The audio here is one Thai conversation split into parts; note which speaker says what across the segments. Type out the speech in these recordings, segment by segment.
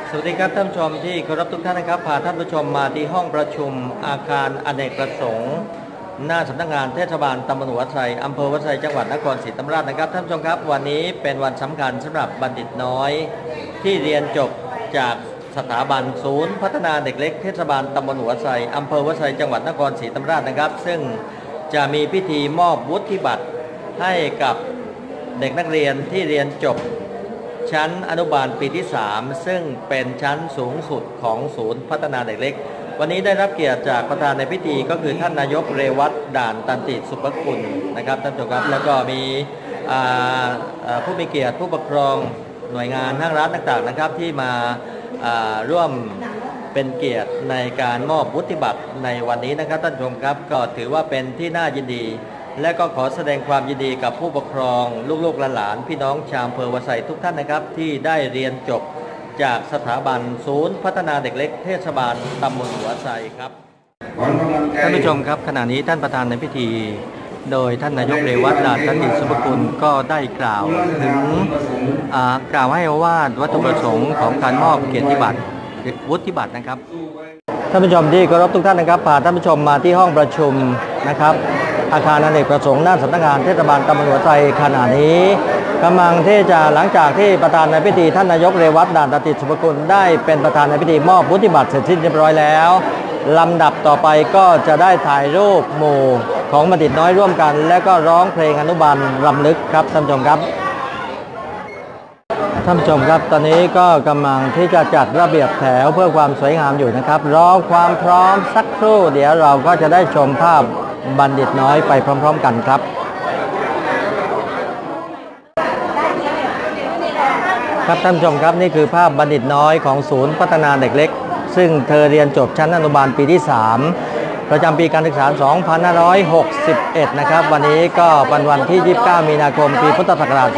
Speaker 1: สวัสดีครับท่านผู้ชมที่เคารพทุกท่านนะครับพาท่านผู้ชมมาที่ห้องประชุมอาคารอเนกประสงค์หน้าสำนักงานเทศบาลตำบลหัวไชอำเภอหัวไชจังหวัดนครศรีธรรมราชนะครับท่านผู้ชมครับวันนี้เป็นวันสำคัญสำหรับบัณฑิตน้อยที่เรียนจบจากสถาบันศูนย์พัฒนาเด็กเล็กเทศบาลตำบลหัวไชอำเภอหัวไชจังหวัดนครศรีธรรมราชนะครับซึ่งจะมีพิธีมอบวุฒิบัตรให้กับเด็กนักเรียนที่เรียนจบชั้นอนุบาลปีที่3ซึ่งเป็นชั้นสูงสุดของศูนย์พัฒนาเด็กเล็กวันนี้ได้รับเกียรติจากประธานในพิธีก็คือท่านนายกเรวัตด่านตันติสุภคุณนะครับท่านผู้ชมครับแล้วก็มีผู้มีเกียรติผู้ปกครองหน่วยงานห้างร้านต่างๆนะครับที่มาร่วมเป็นเกียรติในการมอบวุฒิบัตรในวันนี้นะครับท่านผู้ชมครับก็ถือว่าเป็นที่น่ายินดีและก็ขอแสดงความยินดีกับผู้ปกครองลูกๆหลานๆพี่น้องชาวอำเภอหัวไชทุกท่านนะครับที่ได้เรียนจบจากสถาบันศูนย์พัฒนาเด็กเล็กเทศบาลตำบลหัวไชครับท่านผู้ชมครับขณะนี้ท่านประธานในพิธีโดยท่านนายกเรวัตด่านตันติสุภคุณก็ได้กล่าวถึงกล่าวให้ว่าวัตถุประสงค์ของการมอบเกียรติบัตรวุฒิบัตรนะครับท่านผู้ชมที่เคารพทุกท่านนะครับพาท่านผู้ชมมาที่ห้องประชุมนะครับอาคารอเนกประสงค์หน้าสำนักงานเทศบาลตำบลหัวไชขณะนี้กำลังที่จะหลังจากที่ประธานในพิธีท่านนายกเรวัตด่านตันติสุภคุณได้เป็นประธานในพิธีมอบวุฒิบัตรเสร็จสิ้นเรียบร้อยแล้วลำดับต่อไปก็จะได้ถ่ายรูปหมู่ของบัณฑิตน้อยร่วมกันและก็ร้องเพลงอนุบาลรำลึกครับท่านผู้ชมครับท่านผู้ชมครับตอนนี้ก็กำลังที่จะจัดระเบียบแถวเพื่อความสวยงามอยู่นะครับรอความพร้อมสักครู่เดี๋ยวเราก็จะได้ชมภาพบัณฑิตน้อยไปพร้อมๆกันครับครับท่านผู้ชมครับนี่คือภาพบัณฑิตน้อยของศูนย์พัฒนาเด็กเล็กซึ่งเธอเรียนจบชั้นอนุบาลปีที่3ประจำปีการศึกษา 2561 นะครับวันนี้ก็เป็นวันที่ 29 มีนาคม ปีพุทธศักราช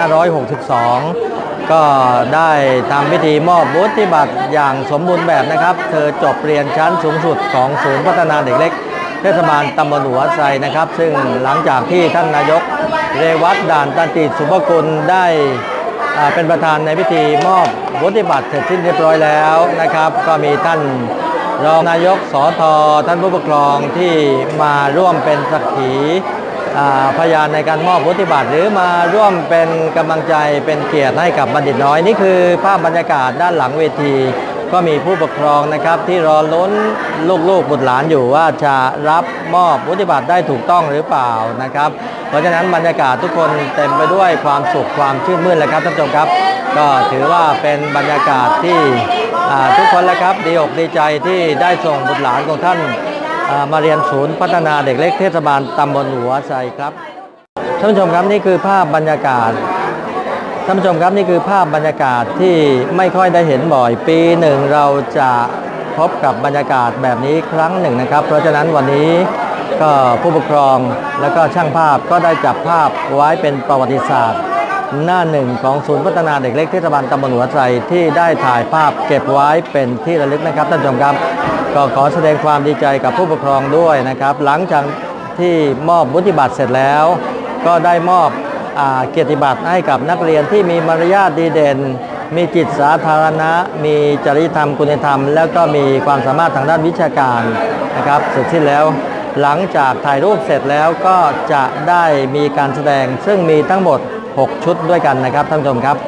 Speaker 1: 2562 ก็ได้ทำพิธีมอบวุฒิบัตรอย่างสมบูรณ์แบบนะครับเธอจบเรียนชั้นสูงสุดของศูนย์พัฒนาเด็กเล็กเทศบาลตำบลหัวไชนะครับซึ่งหลังจากที่ท่านนายกเรวัตด่านตันติสุภคุณได้เป็นประธานในพิธีมอบวุฒิบัตรเสร็จสิ้นเรียบร้อยแล้วนะครับก็มีท่านรองนายกสท.ท่านผู้ปกครองที่มาร่วมเป็นสักขีพยานในการมอบวุฒิบัตรหรือมาร่วมเป็นกำลังใจเป็นเกียรติให้กับบัณฑิตน้อยนี่คือภาพบรรยากาศด้านหลังเวทีก็มีผู้ปกครองนะครับที่รอลุ้นลูกๆบุตรหลานอยู่ว่าจะรับมอบวุฒิบัตรได้ถูกต้องหรือเปล่านะครับเพราะฉะนั้นบรรยากาศทุกคนเต็มไปด้วยความสุขความชื่นมื่นเลยครับท่านผู้ชมครับก็ถือว่าเป็นบรรยากาศที่ทุกคนแล้วครับดีอกดีใจที่ได้ส่งบุตรหลานของท่านมาเรียนศูนย์พัฒนาเด็กเล็กเทศบาลตำบลหัวไชครับท่านผู้ชมครับนี่คือภาพบรรยากาศท่านผู้ชมครับนี่คือภาพบรรยากาศที่ไม่ค่อยได้เห็นบ่อยปีหนึ่งเราจะพบกับบรรยากาศแบบนี้ครั้งหนึ่งนะครับเพราะฉะนั้นวันนี้ก็ผู้ปกครองและก็ช่างภาพก็ได้จับภาพไว้เป็นประวัติศาสตร์หน้าหนึ่งของศูนย์พัฒนาเด็กเล็กเทศบาลตำบลหัวไชที่ได้ถ่ายภาพเก็บไว้เป็นที่ระลึกนะครับท่านผู้ชมครับก็ขอแสดงความดีใจกับผู้ปกครองด้วยนะครับหลังจากที่มอบวุฒิบัตรเสร็จแล้วก็ได้มอบเกียรติบัตรให้กับนักเรียนที่มีมารยาทดีเด่นมีจิตสาธารณะมีจริยธรรมคุณธรรมแล้วก็มีความสามารถทางด้านวิชาการนะครับเสร็จสิ้นแล้วหลังจากถ่ายรูปเสร็จแล้วก็จะได้มีการแสดงซึ่งมีทั้งหมด6ชุดด้วยกันนะครับท่านผู้ชมครับ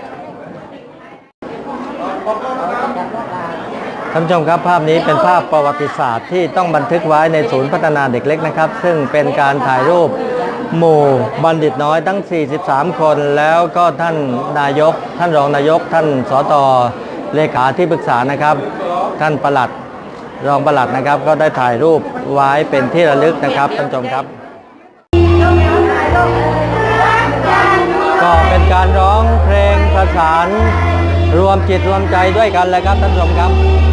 Speaker 1: ท่านผู้ชมครับภาพนี้เป็นภาพประวัติศาสตร์ที่ต้องบันทึกไว้ในศูนย์พัฒนาเด็กเล็กนะครับซึ่งเป็นการถ่ายรูปหมู่บัณฑิตน้อยทั้ง43คนแล้วก็ท่านนายกท่านรองนายกท่านสต.เลขาที่ปรึกษานะครับท่านปลัดรองปลัดนะครับก็ได้ถ่ายรูปไว้เป็นที่ระลึกนะครับท่านผู้ชมครับก็เป็นการร้องเพลงประสานรวมจิตรวมใจด้วยกันเลยครับท่านผู้ชมครับ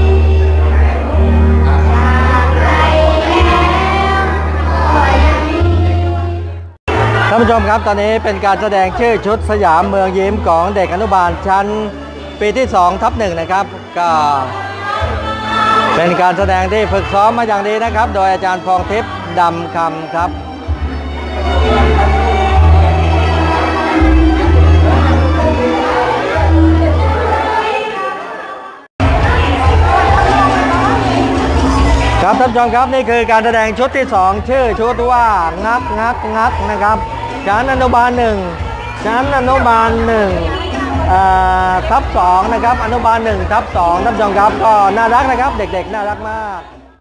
Speaker 1: ท่านผู้ชมครับตอนนี้เป็นการแสดงชื่อชุดสยามเมืองยิ้มของเด็กอนุบาลชั้นปีที่2/1นะครับก็เป็นการแสดงที่ฝึกซ้อมมาอย่างดีนะครับโดยอาจารย์พองทิพย์ดำคำครับ ทท่านผู้ชมครับนี่คือการแสดงชุดที่ 2ชื่อชุดว่างักนะครับชั้นอนุบาล1ชั้นอนุบาล1ทับ2นะครับอนุบาล1ทับ2ท่านผู้ชมครับก็น่ารักนะครับเด็กๆน่ารักมาก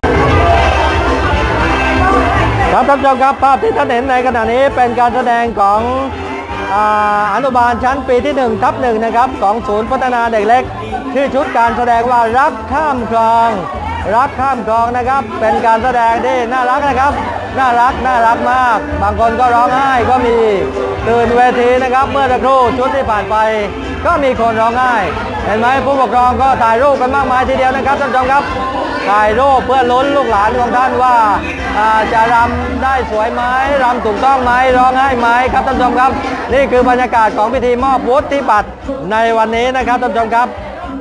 Speaker 1: ครับท่านผู้ชมครับภาพที่ท่านเห็นในขณะนี้เป็นการแสดงของอนุบาลชั้นปีที่1ทับ1นะครับของศูนย์พัฒนาเด็กเล็กชื่อชุดการแสดงว่ารักข้ามคลองนะครับเป็นการแสดงที่น่ารักนะครับน่ารักมากบางคนก็ร้องไห้ก็มีตื่นเวทีนะครับเมื่อสักครู่ชุดที่ผ่านไปก็มีคนร้องไห้เห็นไหมผู้ปกครองก็ถ่ายรูปกันมากมายทีเดียวนะครับท่านผู้ชมครับถ่ายรูปเพื่อลุ้นลูกหลานของท่านว่าจะรำได้สวยไหมรำถูกต้องไหมร้องไห้ไหมครับท่านผู้ชมครับนี่คือบรรยากาศของพิธีมอบวุฒิบัตรในวันนี้นะครับท่านผู้ชมครับ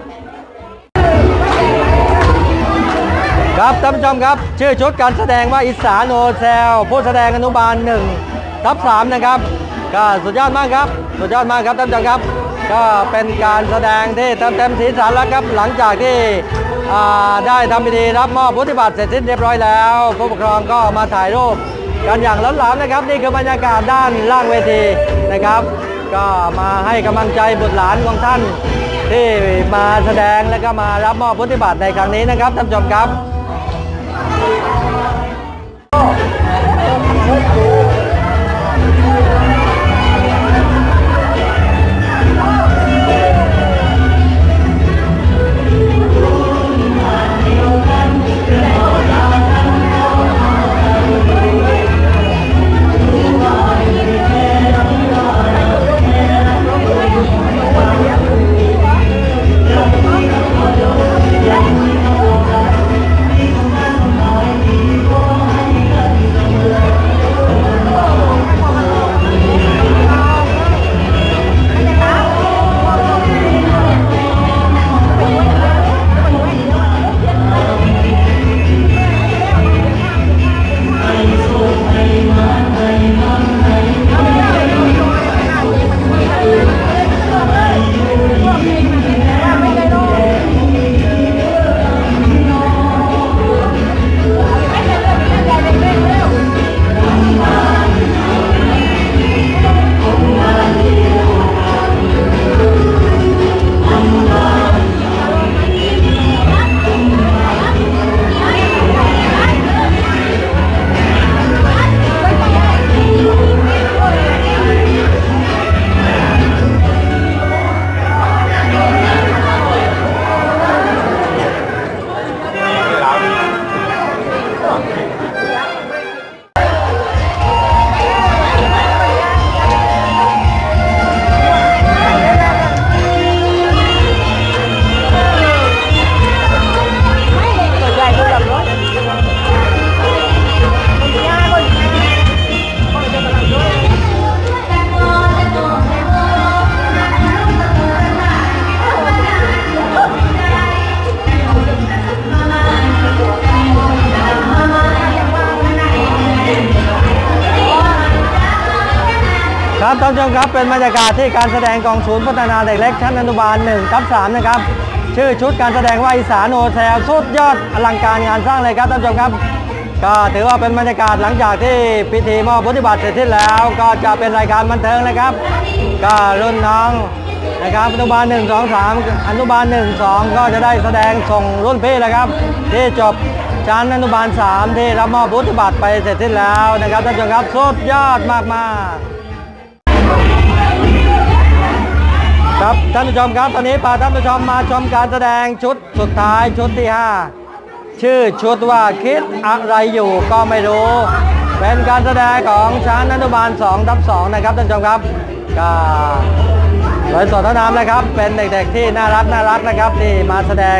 Speaker 1: ครับท่านผู้ชมครับชื่อชุดการแสดงว่าอีสานโฮเซลผู้แสดงอนุบาล1ทับ3นะครับก็สุดยอดมากครับสุดยอดมากครับท่านผู้ชมครับก็เป็นการแสดงที่เต็มสีสันแล้วครับหลังจากที่ได้ทำพิธีรับมอบวุฒิบัตรเสร็จสิ้นเรียบร้อยแล้วผู้ปกครองก็มาถ่ายรูปกันอย่างล้นหลามนะครับนี่คือบรรยากาศด้านล่างเวทีนะครับก็มาให้กำลังใจบุตรหลานของท่านที่มาแสดงและก็มารับมอบวุฒิบัตรในครั้งนี้นะครับท่านผู้ชมครับครับท่านผู้ชมครับเป็นบรรยากาศที่การแสดงของศูนย์พัฒนาเด็กเล็กชั้นอนุบาล1ทับ3นะครับชื่อชุดการแสดงว่าอีสานโฮเซลสุดยอดอลังการงานสร้างเลยครับท่านผู้ชมครับก็ถือว่าเป็นบรรยากาศหลังจากที่พิธีมอบวุฒิบัตรเสร็จสิ้นแล้วก็จะเป็นรายการบันเทิงนะครับก็รุ่นน้องนะครับอนุบาล1 2 3อนุบาล1 2ก็จะได้แสดงส่งรุ่นพี่นะครับที่จบชั้นอนุบาล3ที่รับมอบวุฒิบัตรไปเสร็จสิ้นแล้วนะครับท่านผู้ชมครับสุดยอดมากๆครับท่านผู้ชมครับตอนนี้พาท่านผู้ชมมาชมการแสดงชุดสุดท้ายชุดที่5ชื่อชุดว่าคิดอะไรอยู่ก็ไม่รู้เป็นการแสดงของชั้นอนุบาล2ทับ2นะครับท่านผู้ชมครับก็โดยสนทนามนะครับเป็นเด็กๆที่น่ารักนะครับที่มาแสดง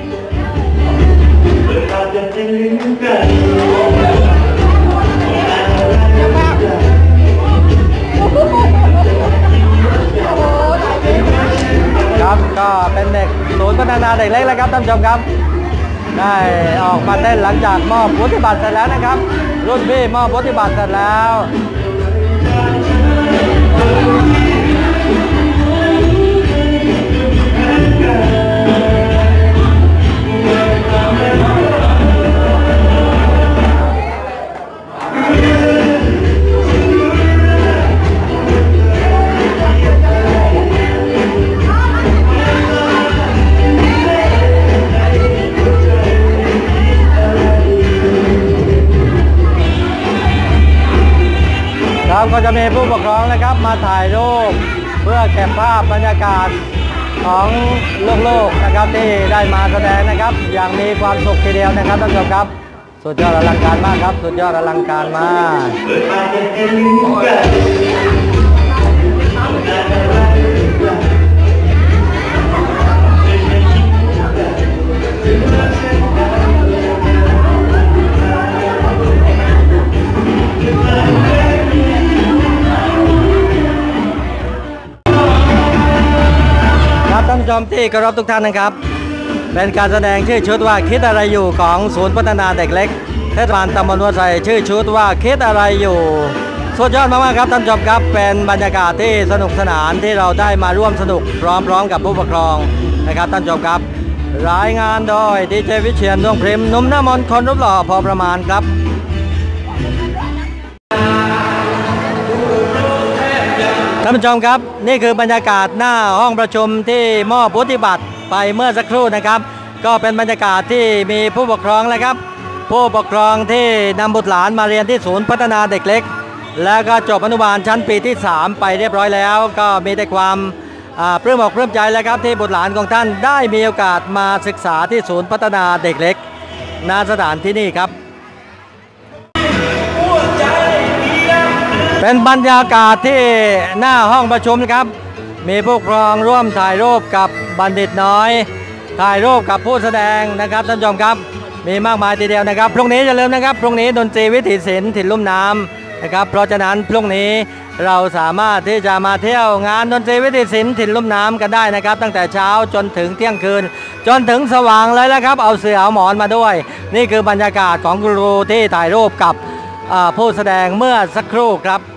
Speaker 1: ครับก็เป็นเด็กศูนย์พัฒนาเด็กเล็กแล้วครับท่านผู้ชมครับได้ออกมาเต้นหลังจากมอบวุฒิบัตรเสร็จแล้วนะครับรุ่นพี่มอบวุฒิบัตรเสร็จแล้วจะมีผู้ปกครองนะครับมาถ่ายรูปเพื่อเก็บภาพบรรยากาศของลูกๆนะครับที่ได้มาแสดงนะครับอย่างมีความสุขทีเดียวนะครับท่านผู้ชมครับสุดยอดอลังการมากครับสุดยอดอลังการมากท่านผู้ชมที่เคารพทุกท่านนะครับเป็นการแสดงชื่อชุดว่าคิดอะไรอยู่ของศูนย์พัฒนาเด็กเล็กเทศบาลตำบลหัวไชชื่อชุดว่าคิดอะไรอยู่สุดยอดมากๆครับท่านผู้ชมครับเป็นบรรยากาศที่สนุกสนานที่เราได้มาร่วมสนุกพร้อมๆกับผู้ปกครองนะครับท่านผู้ชมครับรายงานโดยดีเจวิเชียรดวงพริมหนุ่มหน้ามนต์คนรูปหล่อพอประมาณครับท่านผู้ชมครับนี่คือบรรยากาศหน้าห้องประชุมที่มอบวุฒิบัตรไปเมื่อสักครู่นะครับก็เป็นบรรยากาศที่มีผู้ปกครองนะครับผู้ปกครองที่นำบุตรหลานมาเรียนที่ศูนย์พัฒนาเด็กเล็กแล้วก็จบอนุบาลชั้นปีที่3ไปเรียบร้อยแล้วก็มีแต่ความปลื้มอกปลื้มใจแล้วครับที่บุตรหลานของท่านได้มีโอกาสมาศึกษาที่ศูนย์พัฒนาเด็กเล็กณสถานที่นี่ครับเป็นบรรยากาศที่หน้าห้องประชุมครับมีผู้ปกครองร่วมถ่ายรูปกับบัณฑิตน้อยถ่ายรูปกับผู้แสดงนะครับท่านผู้ชมครับมีมากมายทีเดียวนะครับพรุ่งนี้อย่าลืมนะครับพรุ่งนี้ดนตรีวิถีศิลป์ถิ่นลุ่มน้ำนะครับเพราะฉะนั้นพรุ่งนี้เราสามารถที่จะมาเที่ยวงานดนตรีวิถีศิลป์ถิ่นลุ่มน้ำกันได้นะครับตั้งแต่เช้าจนถึงเที่ยงคืนจนถึงสว่างเลยนะครับเอาเสื่อเอาหมอนมาด้วยนี่คือบรรยากาศของครูที่ถ่ายรูปกับผู้แสดงเมื่อสักครู่ครับ